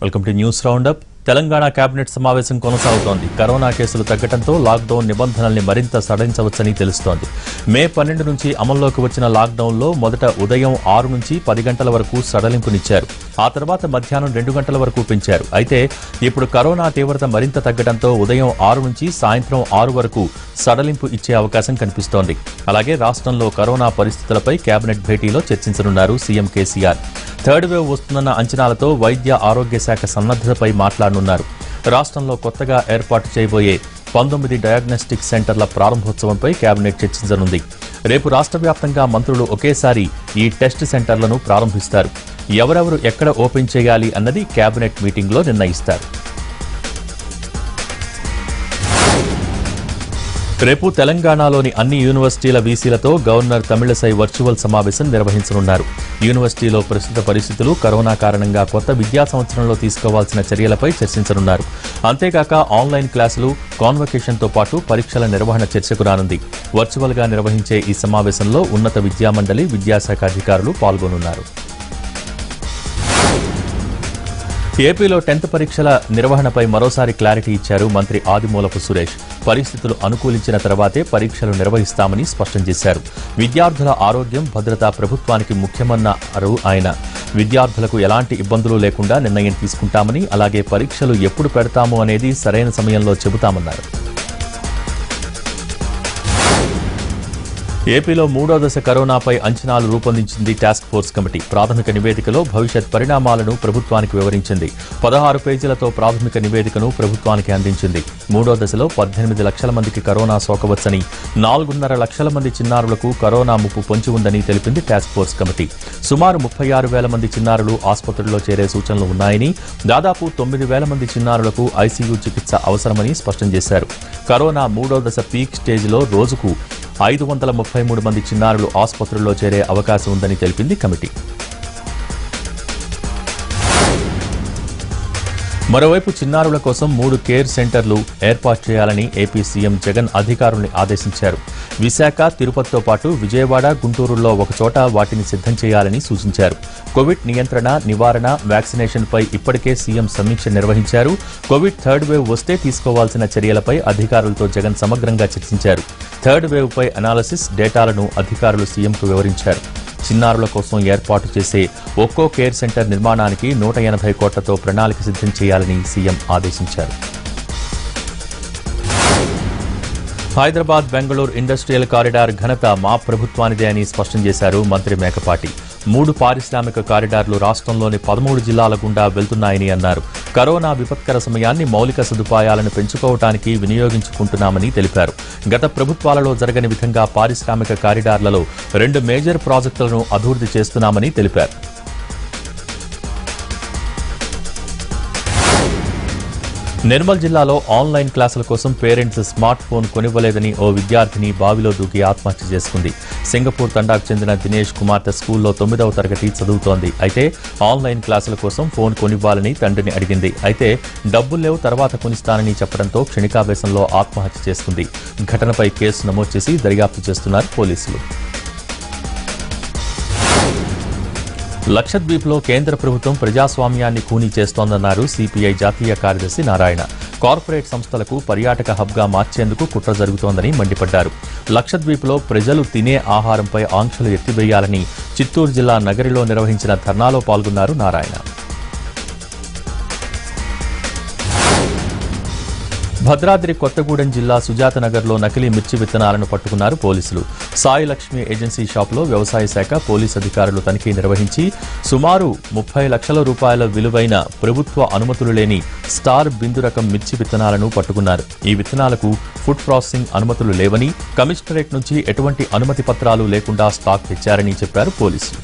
Welcome to news roundup. Telangana cabinet సమావేశం కొనసాగుతోంది. Corona కేసులు తగ్గడంతో లాక్డౌన్ నిబంధనల్ని మరింత సడలించవచ్చని తెలుస్తోంది. మే 12 నుంచి అమల్లోకి వచ్చిన లాక్డౌన్లో మొదట ఉదయం 6 నుంచి 10 గంటల వరకు సడలింపునిచ్చారు. ఆ తర్వాత మధ్యాహ్నం 2 గంటల వరకు పెంచారు. అయితే ఇప్పుడు కరోనా తీవ్రత మరింత తగ్గడంతో ఉదయం 6 నుంచి సాయంత్రం 6 వరకు సడలింపు ఇచ్చే అవకాశం కనిపిస్తోంది. అలాగే రాష్ట్రంలో కరోనా పరిస్థితులపై కేబినెట్ భేటీలో చర్చించనున్నారు సీఎం కేసీఆర్. థర్డ్ వేవ్ వస్తుందన్న అంచనాలతో వైద్య ఆరోగ్య శాఖ సన్నద్ధతపై మాట్లాడనున్నారు. రాష్ట్రంలో కొత్తగా ఏర్పాటు చేయబోయే 19 డయాగ్నోస్టిక్ సెంటర్ల ప్రారంభోత్సవంపై కేబినెట్ చర్చించనుంది. రేపు రాష్ట్ర వ్యాప్తంగా మంత్రులు ఒకేసారి ఈ టెస్ట్ సెంటర్లను ప్రారంభిస్తారు. ఎవరెవరు ఎక్కడ ఓపెన్ చేయాలి అన్నది కేబినెట్ మీటింగ్లో నిర్ణయిస్తారు. రేపు తెలంగాణలోని అన్ని యూనివర్సిటీల వీసీలతో గవర్నర్ తమిళసై వర్చువల్ సమావేశం నిర్వహించనున్నారు. యూనివర్సిటీలో ప్రస్తుత పరిస్థితులు, కరోనా కారణంగా కొత్త విద్యా సంవత్సరంలో తీసుకోవాల్సిన చర్యలపై చర్చించనున్నారు. అంతేకాక ఆన్లైన్ క్లాసులు, కాన్వకేషన్తో పాటు పరీక్షల నిర్వహణ చర్చకు రానుంది. వర్చువల్ గా నిర్వహించే ఈ సమావేశంలో ఉన్నత విద్యామండలి, విద్యాశాఖ అధికారులు పాల్గొనున్నారు. ఏపీలో 10th పరీక్షల నిర్వహణపై మరోసారి క్లారిటీ ఇచ్చారు మంత్రి ఆదిమూలపు సురేష్. పరిస్థితులు అనుకూలించిన తర్వాతే పరీక్షలు నిర్వహిస్తామని స్పష్టం చేశారు. విద్యార్థుల ఆరోగ్యం, భద్రత ప్రభుత్వానికి ముఖ్యమన్నారు ఆయన. విద్యార్థులకు ఎలాంటి ఇబ్బందులు లేకుండా నిర్ణయం తీసుకుంటామని, అలాగే పరీక్షలు ఎప్పుడు పెడతాము అనేది సరైన సమయంలో చెబుతామన్నారు. ఏపీలో 3వ దశ కరోనాపై అంచనాలు రూపొందించింది టాస్క్ ఫోర్స్ కమిటీ. ప్రాథమిక నివేదికలో భవిష్యత్ పరిణామాలను ప్రభుత్వానికి వివరించింది. 16 పేజీలతో ప్రాథమిక నివేదికను ప్రభుత్వానికి అందించింది. 3వ దశలో 18 లక్షల మందికి కరోనా సోకవచ్చని, 4.5 లక్షల మంది చిన్నారులకు కరోనా ముప్పు పొంచి ఉందని తెలిపింది టాస్క్ ఫోర్స్ కమిటీ. సుమారు 36,000 మంది చిన్నారులు ఆసుపత్రుల్లో చేరే సూచనలు ఉన్నాయని, దాదాపు 9,000 మంది చిన్నారులకు ఐసీయూ చికిత్స అవసరమని స్పష్టం చేశారు. కరోనా 3వ దశ పీక్ స్టేజ్లో రోజుకు 533 మంది చిన్నారులు ఆసుపత్రుల్లో చేరే అవకాశం ఉందని తెలిపింది కమిటీ. మరోవైపు చిన్నారుల కోసం 3 కేర్ సెంటర్లు ఏర్పాటు చేయాలని ఏపీ సీఎం జగన్ అధికారుల్ని ఆదేశించారు. విశాఖ, తిరుపతితో పాటు విజయవాడ, గుంటూరులో ఒకచోట వాటిని సిద్ధం చేయాలని సూచించారు. కోవిడ్ నియంత్రణ, నివారణ, వ్యాక్సినేషన్పై ఇప్పటికే సీఎం సమీక్ష నిర్వహించారు. కోవిడ్ థర్డ్ వేవ్ వస్తే తీసుకోవాల్సిన చర్యలపై అధికారులతో జగన్ సమగ్రంగా చర్చించారు. థర్డ్ వేవ్ పై అనాలిసిస్, డేటాలను అధికారులు సీఎంకు వివరించారు. చిన్నారుల కోసం ఏర్పాటు చేసే ఒక్కో కేర్ సెంటర్ నిర్మాణానికి 180 కోట్లతో ప్రణాళిక సిద్ధం చేయాలని సీఎం ఆదేశించారు. హైదరాబాద్ బెంగళూరు ఇండస్ట్రియల్ కారిడార్ ఘనత మా ప్రభుత్వానిదే అని స్పష్టం చేశారు మంత్రి మేకపాటి. 3 పారిశ్రామిక కారిడార్లు రాష్ట్రంలోని 13 జిల్లాల గుండా వెళ్తున్నాయని అన్నారు. కరోనా విపత్కర సమయాన్ని మౌలిక సదుపాయాలను పెంచుకోవటానికి వినియోగించుకుంటున్నామని తెలిపారు. గత ప్రభుత్వాలలో జరగని విధంగా పారిశ్రామిక కారిడార్లలో 2 మేజర్ ప్రాజెక్టులను అభివృద్ధి చేస్తున్నామని తెలిపారు. నిర్మల్ జిల్లాలో ఆన్లైన్ క్లాసుల కోసం పేరెంట్స్ స్మార్ట్ ఫోన్ కొనివ్వలేదని ఓ విద్యార్థిని బావిలో దూకి ఆత్మహత్య చేసుకుంది. సింగపూర్ తండాకు చెందిన దినేష్ కుమార్తె స్కూల్లో 9వ తరగతి చదువుతోంది. అయితే ఆన్లైన్ క్లాసుల కోసం ఫోన్ కొనివ్వాలని తండ్రిని అడిగింది. అయితే డబ్బులు లేవు, తర్వాత కొనిస్తానని చెప్పడంతో క్షణికావేశంలో ఆత్మహత్య చేసుకుంది. ఘటనపై కేసు నమోదు చేసి దర్యాప్తు చేస్తున్నారు పోలీసులు. లక్షద్వీప్లో కేంద్ర ప్రభుత్వం ప్రజాస్వామ్యాన్ని ఖూనీ చేస్తోందన్నారు సిపిఐ జాతీయ కార్యదర్శి నారాయణ. కార్పొరేట్ సంస్థలకు పర్యాటక హబ్గా మార్చేందుకు కుట్ర జరుగుతోందని మండిపడ్డారు. లక్షద్వీప్లో ప్రజలు తినే ఆహారంపై ఆంక్షలు ఎత్తివేయాలని చిత్తూరు జిల్లా నగరిలో నిర్వహించిన ధర్నాలో పాల్గొన్నారు నారాయణ. భద్రాద్రి కొత్తగూడెం జిల్లా సుజాతనగర్లో నకిలీ మిర్చి విత్తనాలను పట్టుకున్నారు పోలీసులు. సాయి లక్ష్మి ఏజెన్సీ షాపులో వ్యవసాయ శాఖ పోలీసు అధికారులు తనిఖీ నిర్వహించి సుమారు 30 లక్షల రూపాయల విలువైన ప్రభుత్వ అనుమతులు లేని స్టార్ బిందు రకం మిర్చి విత్తనాలను పట్టుకున్నారు. ఈ విత్తనాలకు ఫుడ్ ప్రాసెసింగ్ అనుమతులు లేవని, కమిషనరేట్ నుంచి ఎటువంటి అనుమతి పత్రాలు లేకుండా స్టాక్ తెచ్చారని చెప్పారు పోలీసులు.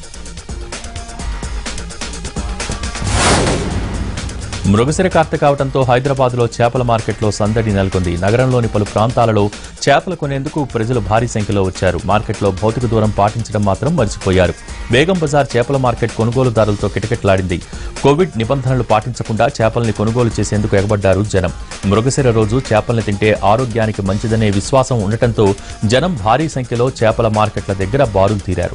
మృగశిర కార్తె కావడంతో హైదరాబాద్లో చేపల మార్కెట్లో సందడి నెలకొంది. నగరంలోని పలు ప్రాంతాలలో చేపలు కొనేందుకు ప్రజలు భారీ సంఖ్యలో వచ్చారు. మార్కెట్లో భౌతిక దూరం పాటించడం మాత్రం మర్చిపోయారు. బేగం బజార్ చేపల మార్కెట్ కొనుగోలుదారులతో కిటకిటలాడింది. కోవిడ్ నిబంధనలు పాటించకుండా చేపల్ని కొనుగోలు చేసేందుకు ఎగబడ్డారు జనం. మృగశిర రోజు చేపల్ని తింటే ఆరోగ్యానికి మంచిదనే విశ్వాసం ఉండటంతో జనం భారీ సంఖ్యలో చేపల మార్కెట్ల దగ్గర బారులు తీరారు.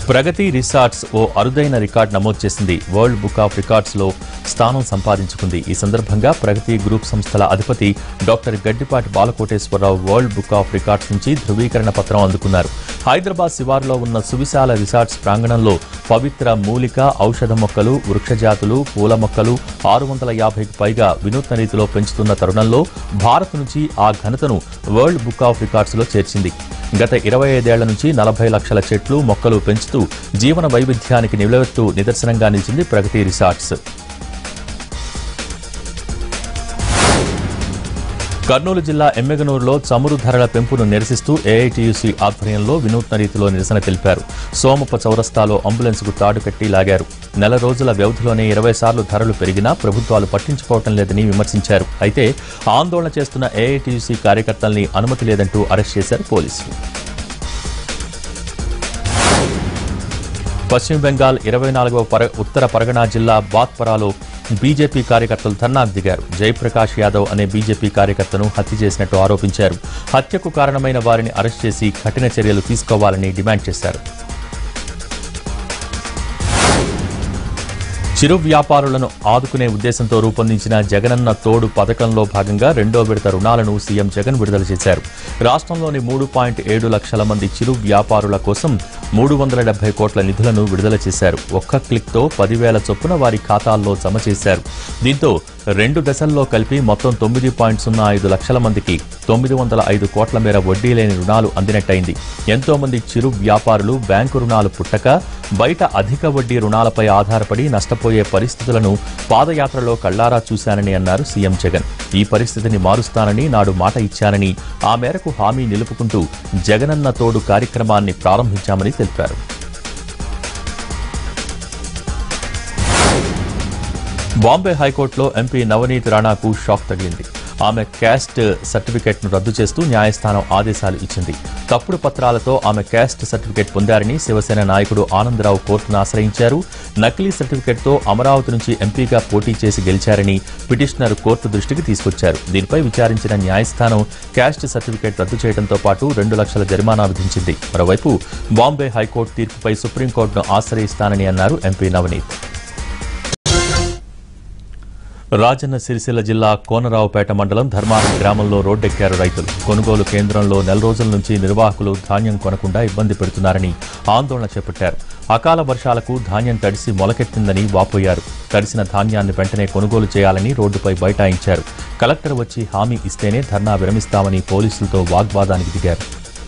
ప్రగతి రిసార్ట్స్ ఓ అరుదైన రికార్డు నమోదు చేసింది. వరల్డ్ బుక్ ఆఫ్ రికార్డ్స్ లో స్థానం సంపాదించుకుంది. ఈ సందర్భంగా ప్రగతి గ్రూప్ సంస్థల అధిపతి doctor Gaddipati Balakoteswararao world book of records నుంచి ధృవీకరణ పత్రం అందుకున్నారు. హైదరాబాద్ శివారులో ఉన్న సువిశాల రిసార్ట్స్ ప్రాంగణంలో పవిత్ర మూలిక, ఔషధ మొక్కలు, వృక్షజాతులు, పూల మొక్కలు 650కి పైగా వినూత్న రీతిలో పెంచుతున్న తరుణంలో భారత్ నుంచి ఆ ఘనతను వరల్డ్ బుక్ ఆఫ్ రికార్డ్స్ లో చేర్చింది. గత 25 ఏళ్ల నుంచి 40 లక్షల చెట్లు, మొక్కలు పెంచుతూ జీవన వైవిధ్యానికి నిలువెత్తు నిదర్శనంగా నిలిచింది ప్రగతి రిసార్ట్స్. కర్నూలు జిల్లా ఎమ్మెగనూరులో చమురు ధరల పెంపును నిరసిస్తూ ఏఐటీయూసీ ఆధ్వర్యంలో వినూత్న రీతిలో నిరసన తెలిపారు. సోమప్ప చౌరస్తాలో అంబులెన్స్కు తాడు కట్టి లాగారు. నెల రోజుల వ్యవధిలోనే 20 సార్లు ధరలు పెరిగినా ప్రభుత్వాలు పట్టించుకోవటం లేదని విమర్శించారు. అయితే ఆందోళన చేస్తున్న ఏఐటీయూసీ కార్యకర్తల్ని అనుమతి లేదంటూ అరెస్ట్ చేశారు పోలీసులు. పశ్చిమ బెంగాల్ 24వ ఉత్తర పరగనా జిల్లా బాత్పరాలో బీజేపీ కార్యకర్తలు ధర్నాకు దిగారు. జయప్రకాష్ యాదవ్ అనే బీజేపీ కార్యకర్తను హత్య చేసినట్టు ఆరోపించారు. హత్యకు కారణమైన వారిని అరెస్ట్ చేసి కఠిన చర్యలు తీసుకోవాలని డిమాండ్ చేశారు. చిరు వ్యాపారులను ఆదుకునే ఉద్దేశంతో రూపొందించిన జగనన్న తోడు పథకంలో భాగంగా 2వ విడత రుణాలను సీఎం జగన్ విడుదల చేశారు. రాష్ట్రంలోని 3.7 లక్షల మంది చిరు వ్యాపారుల కోసం 370 కోట్ల నిధులను విడుదల చేశారు. ఒక్క క్లిక్తో 10,000 చొప్పున వారి ఖాతాల్లో జమ చేశారు. దీంతో 2 దశల్లో కలిపి మొత్తం 9.05 లక్షల మందికి 905 కోట్ల మేర వడ్డీ లేని రుణాలు అందినట్టయింది. ఎంతో మంది చిరు వ్యాపారులు బ్యాంకు రుణాలు పుట్టక బయట అధిక వడ్డీ రుణాలపై ఆధారపడి నష్టపోయే పరిస్థితులను పాదయాత్రలో కళ్లారా చూశానని అన్నారు సీఎం జగన్. ఈ పరిస్థితిని మారుస్తానని నాడు మాట ఇచ్చానని, ఆ మేరకు హామీ నిలుపుకుంటూ జగనన్న తోడు కార్యక్రమాన్ని ప్రారంభించామని తెలిపారు. బాంబే హైకోర్టులో ఎంపీ నవనీత్ రాణాకు షాక్ తగిలింది. ఆమె క్యాస్ట్ సర్టిఫికెట్ను రద్దు చేస్తూ న్యాయస్థానం ఆదేశాలు ఇచ్చింది. తప్పుడు పత్రాలతో ఆమె క్యాస్ట్ సర్టిఫికెట్ పొందారని శివసేన నాయకుడు ఆనందరావు కోర్టును ఆశ్రయించారు. నకిలీ సర్టిఫికెట్తో అమరావతి నుంచి ఎంపీగా పోటీ చేసి గెలిచారని పిటిషనర్ కోర్టు దృష్టికి తీసుకొచ్చారు. దీనిపై విచారించిన న్యాయస్థానం క్యాస్ట్ సర్టిఫికెట్ రద్దు చేయడంతో పాటు 2 లక్షల జరిమానా విధించింది. మరోవైపు బాంబే హైకోర్టు తీర్పుపై సుప్రీంకోర్టును ఆశ్రయిస్తానని అన్నారు ఎంపీ నవనీత్. రాజన్న సిరిసిల్ల జిల్లా కోనరావుపేట మండలం ధర్మారం గ్రామంలో రోడ్డెక్కారు రైతులు. కొనుగోలు కేంద్రంలో నెల రోజుల నుంచి నిర్వాహకులు ధాన్యం కొనకుండా ఇబ్బంది పెడుతున్నారని ఆందోళన చేపట్టారు. అకాల వర్షాలకు ధాన్యం తడిసి మొలకెత్తిందని వాపోయారు. తడిసిన ధాన్యాన్ని వెంటనే కొనుగోలు చేయాలని రోడ్డుపై బైఠాయించారు. కలెక్టర్ వచ్చి హామీ ఇస్తేనే ధర్నా విరమిస్తామని పోలీసులతో వాగ్వాదానికి దిగారు.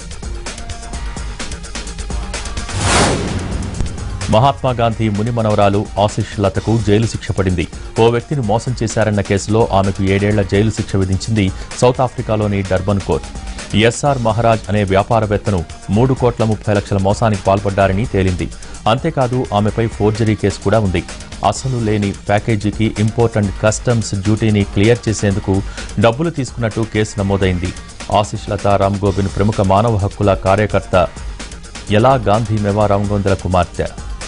మహాత్మాగాంధీ ముని మనవరాలు ఆశిష్ లతకు జైలు శిక్ష పడింది. ఓ వ్యక్తిని మోసం చేశారన్న కేసులో ఆమెకు 7 ఏళ్ల జైలు శిక్ష విధించింది సౌత్ ఆఫ్రికాలోని డర్బన్ కోర్టు. ఎస్ఆర్ మహారాజ్ అనే వ్యాపారవేత్తను 3,30,00,000 మోసానికి పాల్పడ్డారని తేలింది. అంతేకాదు ఆమెపై ఫోర్జరీ కేసు కూడా ఉంది. అసలు లేని ప్యాకేజీకి ఇంపోర్ట్ అండ్ కస్టమ్స్ డ్యూటీని క్లియర్ చేసేందుకు డబ్బులు తీసుకున్నట్టు కేసు నమోదైంది. ఆశిష్ లత రామ్ గోబిన్ ప్రముఖ మానవ హక్కుల కార్యకర్త ఎలా గాంధీ మెవా రామగోందల కుమార్తె.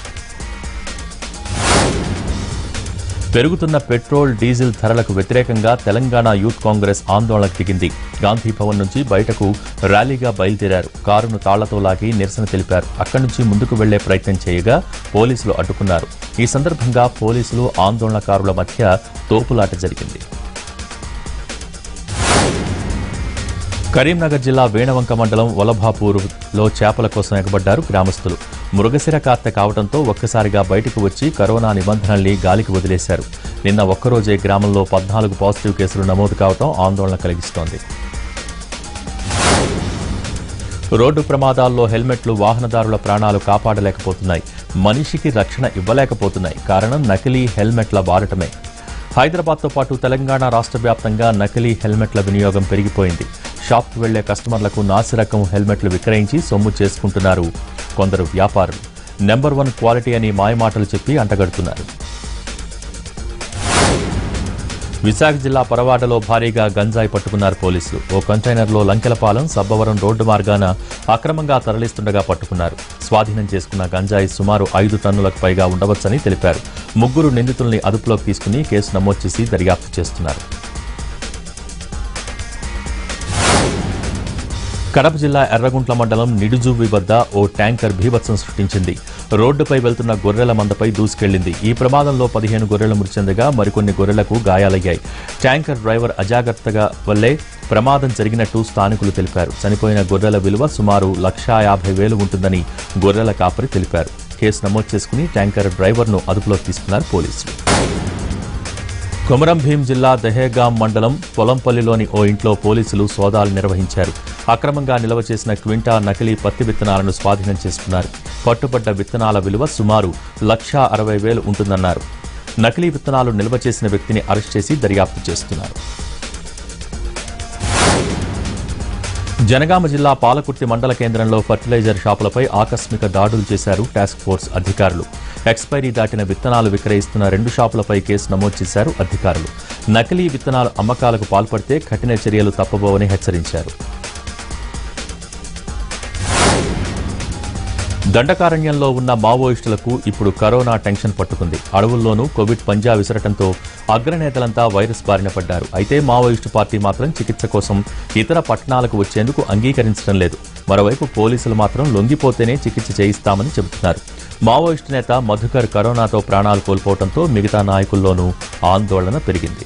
పెరుగుతున్న పెట్రోల్, డీజిల్ ధరలకు వ్యతిరేకంగా తెలంగాణ యూత్ కాంగ్రెస్ ఆందోళనకు దిగింది. గాంధీ భవన్ నుంచి బయటకు ర్యాలీగా బయలుదేరారు. కారును తాళ్లతో లాగి నిరసన తెలిపారు. అక్కడి నుంచి ముందుకు వెళ్లే ప్రయత్నం చేయగా పోలీసులు అడ్డుకున్నారు. ఈ సందర్భంగా పోలీసులు, ఆందోళనకారుల మధ్య తోపులాట జరిగింది. కరీంనగర్ జిల్లా వేణవంక మండలం వలభాపూర్లో చేపల కోసం ఎగబడ్డారు గ్రామస్తులు. మృగశిర కార్తె కావడంతో ఒక్కసారిగా బయటకు వచ్చి కరోనా నిబంధనల్ని గాలికి వదిలేశారు. నిన్న ఒక్కరోజే గ్రామంలో 14 పాజిటివ్ కేసులు నమోదు కావడం ఆందోళన కలిగిస్తోంది. రోడ్డు ప్రమాదాల్లో హెల్మెట్లు వాహనదారుల ప్రాణాలు కాపాడలేకపోతున్నాయి. మనిషికి రక్షణ ఇవ్వలేకపోతున్నాయి. కారణం నకిలీ హెల్మెట్ల వాడటమే. హైదరాబాద్తో పాటు తెలంగాణ రాష్ట్ర వ్యాప్తంగా నకిలీ హెల్మెట్ల వినియోగం పెరిగిపోయింది. షాప్కు వెళ్లే కస్టమర్లకు నాసిరకం హెల్మెట్లు విక్రయించి సొమ్ము చేసుకుంటున్నారు కొందరు వ్యాపారులు. నెంబర్ 1 క్వాలిటీ అని మాయమాటలు చెప్పి అంటగడుతున్నారు. విశాఖ జిల్లా పరవాడలో భారీగా గంజాయి పట్టుకున్నారు పోలీసులు. ఓ కంటైనర్లో లంకెలపాలెం, సబ్బవరం రోడ్డు మార్గాన అక్రమంగా తరలిస్తుండగా పట్టుకున్నారు. స్వాధీనం చేసుకున్న గంజాయి సుమారు 5 టన్నులకు పైగా ఉండవచ్చని తెలిపారు. 3 నిందితుల్ని అదుపులోకి తీసుకుని కేసు నమోదు చేసి దర్యాప్తు చేస్తున్నారు. కడప జిల్లా ఎర్రగుంట్ల మండలం నిడుజువ్వి వద్ద ఓ ట్యాంకర్ బీభత్సం సృష్టించింది. రోడ్డుపై వెళ్తున్న గొర్రెల మందపై దూసుకెళ్లింది. ఈ ప్రమాదంలో 15 గొర్రెలు మృతి చెందగా మరికొన్ని గొర్రెలకు గాయాలయ్యాయి. ట్యాంకర్ డ్రైవర్ అజాగ్రత్తగా వల్లే ప్రమాదం జరిగినట్టు స్థానికులు తెలిపారు. చనిపోయిన గొర్రెల విలువ సుమారు 1,50,000 ఉంటుందని గొర్రెల కాపరి తెలిపారు. కేసు నమోదు చేసుకుని ట్యాంకర్ డ్రైవర్ను అదుపులోకి తీసుకున్నారు పోలీసులు. కొమరం భీం జిల్లా దహేగాం మండలం పొలంపల్లిలోని ఓ ఇంట్లో పోలీసులు సోదాలు నిర్వహించారు. అక్రమంగా నిల్వ చేసిన క్వింటా నకిలీ పత్తి విత్తనాలను స్వాధీనం చేసుకున్నారు. పట్టుబడ్డ విత్తనాల విలువ సుమారు 1,60,000 ఉంటుందన్నారు. నకిలీ విత్తనాలు నిల్వ చేసిన వ్యక్తిని అరెస్ట్ చేసి దర్యాప్తు చేస్తున్నారు. జనగామ జిల్లా పాలకుర్తి మండల కేంద్రంలో ఫర్టిలైజర్ షాపులపై ఆకస్మిక దాడులు చేశారు టాస్క్ ఫోర్స్ అధికారులు. ఎక్స్పైరీ దాటిన విత్తనాలు విక్రయిస్తున్న 2 షాపులపై కేసు నమోదు చేశారు అధికారులు. నకిలీ విత్తనాలు అమ్మకాలకు పాల్పడితే కఠిన చర్యలు తప్పబోవని హెచ్చరించారు. దండకారణ్యంలో ఉన్న మావోయిస్టులకు ఇప్పుడు కరోనా టెన్షన్ పట్టుకుంది. అడవుల్లోనూ కోవిడ్ పంజా విసరటంతో అగ్రనేతలంతా వైరస్ బారిన పడ్డారు. అయితే మావోయిస్టు పార్టీ మాత్రం చికిత్స కోసం ఇతర పట్టణాలకు వచ్చేందుకు అంగీకరించడం లేదు. మరోవైపు పోలీసులు మాత్రం లొంగిపోతేనే చికిత్స చేయిస్తామని చెబుతున్నారు. మావోయిస్టు నేత మధుకర్ కరోనాతో ప్రాణాలు కోల్పోవడంతో మిగతా నాయకుల్లోనూ ఆందోళన పెరిగింది.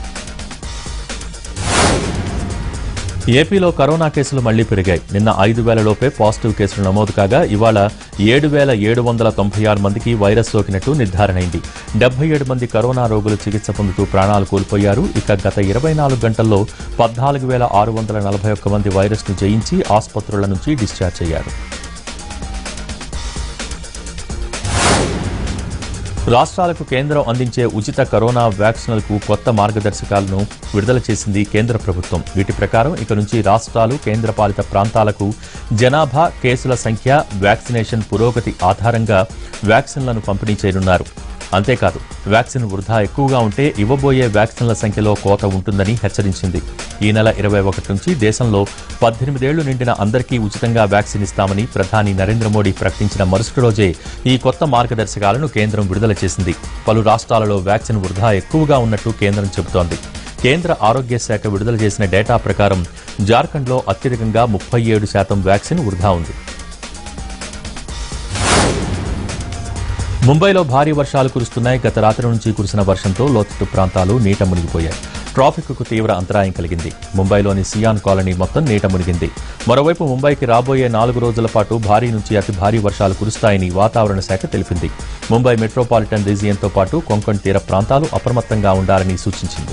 ఏపీలో కరోనా కేసులు మళ్లీ పెరిగాయి. నిన్న 5,000 లోపే పాజిటివ్ కేసులు నమోదు కాగా ఇవాళ 7,796 మందికి వైరస్ సోకినట్టు నిర్ధారణైంది. 77 మంది కరోనా రోగులు చికిత్స పొందుతూ ప్రాణాలు కోల్పోయారు. ఇక గత 24 గంటల్లో 14,641 మంది వైరస్ను జయించి ఆసుపత్రుల నుంచి డిశ్చార్జ్ అయ్యారు. రాష్ట్రాలకు కేంద్రం అందించే ఉచిత కరోనా వ్యాక్సిన్లకు కొత్త మార్గదర్శకాలను విడుదల చేసింది కేంద్ర ప్రభుత్వం. వీటి ప్రకారం ఇక నుంచి రాష్ట్రాలు, కేంద్రపాలిత ప్రాంతాలకు జనాభా, కేసుల సంఖ్య, వ్యాక్సినేషన్ పురోగతి ఆధారంగా వ్యాక్సిన్లను పంపిణీ చేయనున్నారు. అంతేకాదు, వ్యాక్సిన్ వృధా ఎక్కువగా ఉంటే ఇవ్వబోయే వ్యాక్సిన్ల సంఖ్యలో కోత ఉంటుందని హెచ్చరించింది. ఈ నెల 21 నుంచి దేశంలో 18 ఏళ్లు నిండిన అందరికీ ఉచితంగా వ్యాక్సిన్ ఇస్తామని ప్రధాని నరేంద్ర మోడీ ప్రకటించిన మరుసటి రోజే ఈ కొత్త మార్గదర్శకాలను కేంద్రం విడుదల చేసింది. పలు రాష్ట్రాలలో వ్యాక్సిన్ వృధా ఎక్కువగా ఉన్నట్టు కేంద్రం చెబుతోంది. కేంద్ర ఆరోగ్య శాఖ విడుదల చేసిన డేటా ప్రకారం జార్ఖండ్లో అత్యధికంగా 37% వ్యాక్సిన్ వృధా ఉంది. ముంబైలో భారీ వర్షాలు కురుస్తున్నాయి. గత రాత్రి నుంచి కురిసిన వర్షంతో లోతట్టు ప్రాంతాలు నీట మునిగిపోయాయి. ట్రాఫిక్కు తీవ్ర అంతరాయం కలిగింది. ముంబైలోని సియాన్ కాలనీ మొత్తం నీట మునిగింది. మరోవైపు ముంబైకి రాబోయే 4 రోజుల పాటు భారీ నుంచి అతి భారీ వర్షాలు కురుస్తాయని వాతావరణ శాఖ తెలిపింది. ముంబై మెట్రోపాలిటన్ రీజియన్తో పాటు కొంకణ్ తీర ప్రాంతాలు అప్రమత్తంగా ఉండాలని సూచించింది.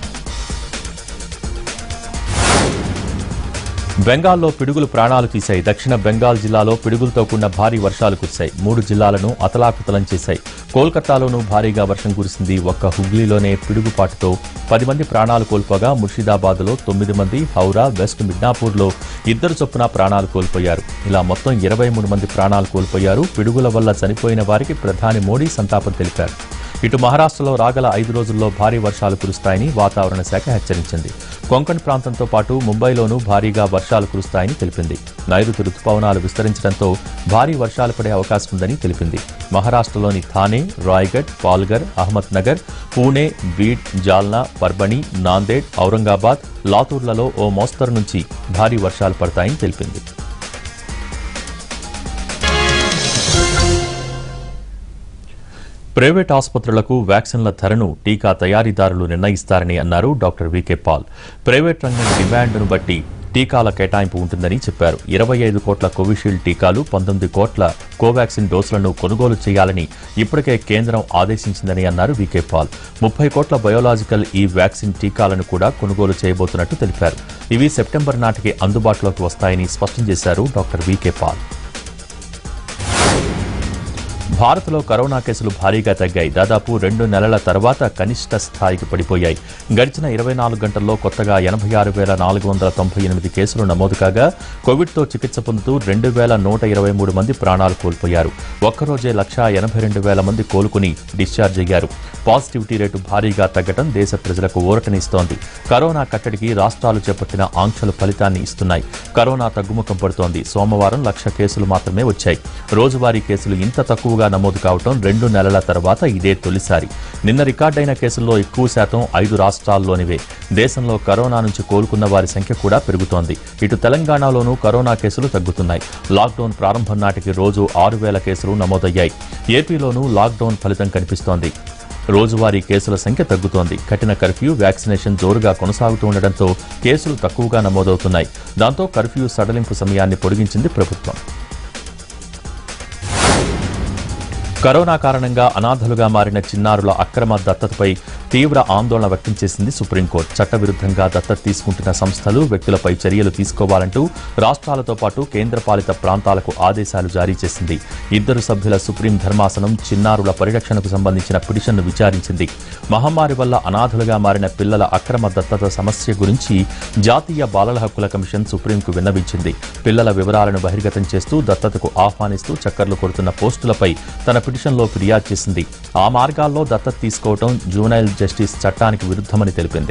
బెంగాల్లో పిడుగులు ప్రాణాలు తీశాయి. దక్షిణ బెంగాల్ జిల్లాలో పిడుగులతో కూడిన భారీ వర్షాలు కురిశాయి. 3 జిల్లాలను అతలాకుతలం చేశాయి. కోల్కతాలోనూ భారీగా వర్షం కురిసింది. ఒక్క హుగ్లీలోనే పిడుగుపాటుతో 10 మంది ప్రాణాలు కోల్పోగా ముర్షిదాబాద్లో 9 మంది, హౌరా, వెస్ట్ మిడ్నాపూర్లో 2 చొప్పున ప్రాణాలు కోల్పోయారు. ఇలా మొత్తం 23 మంది ప్రాణాలు కోల్పోయారు. పిడుగుల వల్ల చనిపోయిన వారికి ప్రధాని మోడీ సంతాపం తెలిపారు. ఇటు మహారాష్ట్రలో రాగల 5 రోజుల్లో భారీ వర్షాలు కురుస్తాయని వాతావరణ శాఖ హెచ్చరించింది. కొంకణ్ ప్రాంతంతో పాటు ముంబైలోనూ భారీగా వర్షాలు కురుస్తాయని తెలిపింది. నైరుతి రుతుపవనాలు విస్తరించడంతో భారీ వర్షాలు పడే అవకాశం ఉందని తెలిపింది. మహారాష్ట్రలోని థానే, రాయ్గఢ్, పాల్ఘర్, అహ్మద్ నగర్, పూణే, బీడ్, జాల్నా, పర్బణి, నాందేడ్, ఔరంగాబాద్, లాతూర్లలో ఓ మోస్తరు నుంచి భారీ వర్షాలు పడతాయని తెలిపింది. ప్రైవేట్ ఆసుపత్రులకు వ్యాక్సిన్ల ధరను టీకా తయారీదారులు నిర్ణయిస్తారని అన్నారు డాక్టర్ వికే పాల్. ప్రైవేట్ రంగం డిమాండ్ను బట్టి టీకాల కేటాయింపు ఉంటుందని చెప్పారు. 25 కోట్ల కోవిషీల్డ్ టీకాలు, 19 కోట్ల కోవాక్సిన్ డోసులను కొనుగోలు చేయాలని ఇప్పటికే కేంద్రం ఆదేశించిందని అన్నారు వికే పాల్. 30 కోట్ల బయోలాజికల్ ఈ వ్యాక్సిన్ టీకాలను కూడా కొనుగోలు చేయబోతున్నట్టు తెలిపారు. ఇవి సెప్టెంబర్ నాటికి అందుబాటులోకి వస్తాయని స్పష్టం చేశారు డాక్టర్ వికే పాల్. భారత్లో కరోనా కేసులు భారీగా తగ్గాయి. దాదాపు 2 నెలల తర్వాత కనిష్ట స్థాయికి పడిపోయాయి. గడిచిన 24 గంటల్లో కొత్తగా 86,498 కేసులు నమోదు కాగా కోవిడ్తో చికిత్స పొందుతూ 2,123 మంది ప్రాణాలు కోల్పోయారు. ఒక్కరోజే 1,82,000 మంది కోలుకుని డిశ్చార్జ్ అయ్యారు. పాజిటివిటీ రేటు భారీగా తగ్గడం దేశ ప్రజలకు ఊరటనిస్తోంది. కరోనా కట్టడికి రాష్ట్రాలు చేపట్టిన ఆంక్షలు ఫలితాన్ని ఇస్తున్నాయి. కరోనా తగ్గుముఖం పడుతోంది. సోమవారం 1,00,000 కేసులు మాత్రమే వచ్చాయి. రోజువారీ కేసులు ఇంత తక్కువ తక్కువగా నమోదు కావడం 2 నెలల తర్వాత ఇదే తొలిసారి. నిన్న రికార్డైన కేసుల్లో ఎక్కువ శాతం 5 రాష్ట్రాల్లోనివే. దేశంలో కరోనా నుంచి కోలుకున్న వారి సంఖ్య కూడా పెరుగుతోంది. ఇటు తెలంగాణలోనూ కరోనా కేసులు తగ్గుతున్నాయి. లాక్డౌన్ ప్రారంభం నాటికి రోజు 6,000 కేసులు నమోదయ్యాయి. ఏపీలోనూ లాక్డౌన్ ఫలితం కనిపిస్తోంది. రోజువారీ కేసుల సంఖ్య తగ్గుతోంది. కఠిన కర్ఫ్యూ, వ్యాక్సినేషన్ జోరుగా కొనసాగుతూ ఉండడంతో కేసులు తక్కువగా నమోదవుతున్నాయి. దాంతో కర్ఫ్యూ సడలింపు సమయాన్ని పొడిగించింది ప్రభుత్వం. కరోనా కారణంగా అనాథలుగా మారిన చిన్నారుల అక్రమ దత్తతపై తీవ్ర ఆందోళన వ్యక్తం చేసింది సుప్రీంకోర్టు. చట్టవిరుద్ధంగా దత్తత తీసుకుంటున్న సంస్థలు, వ్యక్తులపై చర్యలు తీసుకోవాలంటూ రాష్ట్రాలతో పాటు కేంద్రపాలిత ప్రాంతాలకు ఆదేశాలు జారీ చేసింది. 2 సభ్యుల సుప్రీం ధర్మాసనం చిన్నారుల పరిరక్షణకు సంబంధించిన పిటిషన్ను విచారించింది. మహమ్మారి వల్ల అనాథలుగా మారిన పిల్లల అక్రమ దత్తత సమస్య గురించి జాతీయ బాలల హక్కుల కమిషన్ సుప్రీంకు విన్నవించింది. పిల్లల వివరాలను బహిర్గతం చేస్తూ దత్తతకు ఆహ్వానిస్తూ చక్కర్లు కొడుతున్న పోస్టులపై తన పిటిషన్లో ఫిర్యాదు చేసింది. ఆ మార్గాల్లో దత్తత తీసుకోవడం జూనైల్ జస్టిస్ చట్టానికి విరుద్ధమని తెలిపింది.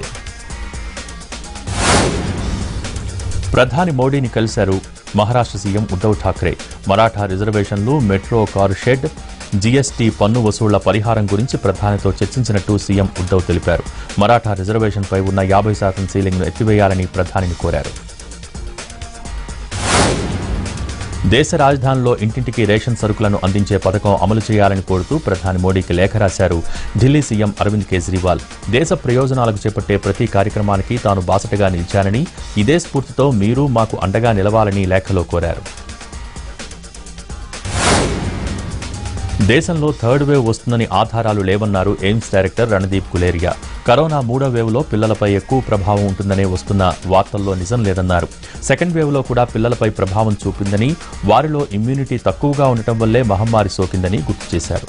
ప్రధాని మోడీని కలిశారు మహారాష్ట్ర సీఎం ఉద్దవ్ ఠాక్రే. మరాఠా రిజర్వేషన్లు, మెట్రో కారు షెడ్, జీఎస్టీ పన్ను వసూళ్ల పరిహారం గురించి ప్రధానితో చర్చించినట్టు సీఎం ఉద్దవ్ తెలిపారు. మరాఠా రిజర్వేషన్పై ఉన్న 50% సీలింగ్ను ఎత్తివేయాలని ప్రధానిని కోరారు. దేశ రాజధానిలో ఇంటింటికి రేషన్ సరుకులను అందించే పథకం అమలు చేయాలని కోరుతూ ప్రధాని మోడీకి లేఖ రాశారు ఢిల్లీ సీఎం అరవింద్ కేజ్రీవాల్. దేశ ప్రయోజనాలకు చేపట్టే ప్రతి కార్యక్రమానికి తాను బాసటగా నిలిచానని, ఇదే స్ఫూర్తితో మీరు మాకు అండగా నిలవాలని లేఖలో కోరారు. దేశంలో థర్డ్ వేవ్ వస్తుందని ఆధారాలు లేవన్నారు AIIMS director Randeep Guleria. Corona 3వ వేవ్లో పిల్లలపై ఎక్కువ ప్రభావం ఉంటుందనే వస్తున్న వార్తల్లో నిజం లేదన్నారు. సెకండ్ వేవ్లో కూడా పిల్లలపై ప్రభావం చూపిందని, వారిలో ఇమ్యూనిటీ తక్కువగా ఉండటం వల్లే మహమ్మారి సోకిందని గుర్తు చేశారు.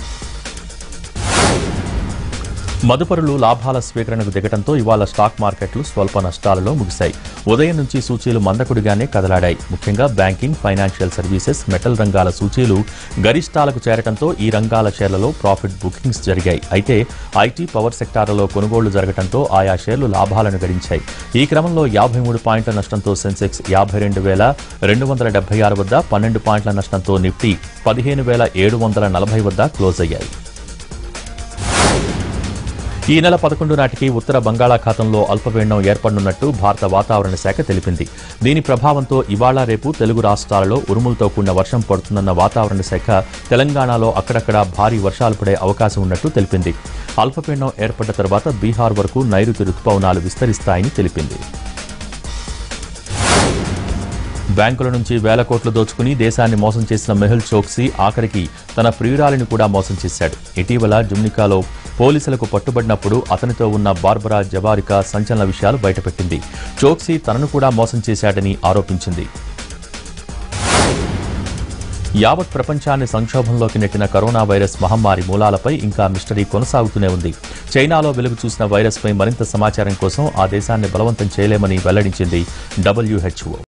మదుపరులు లాభాల స్వీకరణకు దిగడంతో ఇవాళ స్టాక్ మార్కెట్లు స్వల్ప నష్టాలలో ముగిశాయి. ఉదయం నుంచి సూచీలు మందకొడిగానే కదలాడాయి. ముఖ్యంగా బ్యాంకింగ్, ఫైనాన్షియల్ సర్వీసెస్, మెటల్ రంగాల సూచీలు గరిష్టాలకు చేరడంతో ఈ రంగాల షేర్లలో ప్రాఫిట్ బుకింగ్స్ జరిగాయి. అయితే ఐటీ, పవర్ సెక్టార్లలో కొనుగోళ్లు జరగడంతో ఆయా షేర్లు లాభాలను గడించాయి. ఈ క్రమంలో 53 పాయింట్ల నష్టంతో సెన్సెక్స్ 52,276 వద్ద, 12 పాయింట్ల నష్టంతో నిఫ్టీ 15,740 వద్ద క్లోజ్ అయ్యాయి. ఈ నెల 11 నాటికి ఉత్తర బంగాళాఖాతంలో అల్పపీడనం ఏర్పడనున్నట్టు భారత వాతావరణ శాఖ తెలిపింది. దీని ప్రభావంతో ఇవాళ రేపు తెలుగు రాష్ట్రాలలో ఉరుములతో కూడిన వర్షం పడుతుందన్న వాతావరణ శాఖ తెలంగాణలో అక్కడక్కడ భారీ వర్షాలు పడే అవకాశం ఉన్నట్టు తెలిపింది. అల్పపీడనం ఏర్పడ్డ తర్వాత బీహార్ వరకు నైరుతి రుతుపవనాలు విస్తరిస్తాయని తెలిపింది. బ్యాంకుల నుంచి వేల కోట్లు దోచుకుని దేశాన్ని మోసం చేసిన మెహుల్ చోక్సీ ఆఖరికి తన ప్రియురాలిని కూడా మోసం చేశాడు. ఇటీవల జుమ్నికాలో పోలీసులకు పట్టుబడినప్పుడు అతనితో ఉన్న బార్బరా జవారికా సంచలన విషయాలు బయటపెట్టింది. చోక్సీ తనను కూడా మోసం చేశాడని ఆరోపించింది. యావత్ ప్రపంచాన్ని సంక్షోభంలోకి నెట్టిన కరోనా వైరస్ మహమ్మారి మూలాలపై ఇంకా మిస్టరీ కొనసాగుతూనే ఉంది. చైనాలో వెలుగు చూసిన వైరస్పై మరింత సమాచారం కోసం ఆ దేశాన్ని బలవంతం చేయలేమని వెల్లడించింది WHO.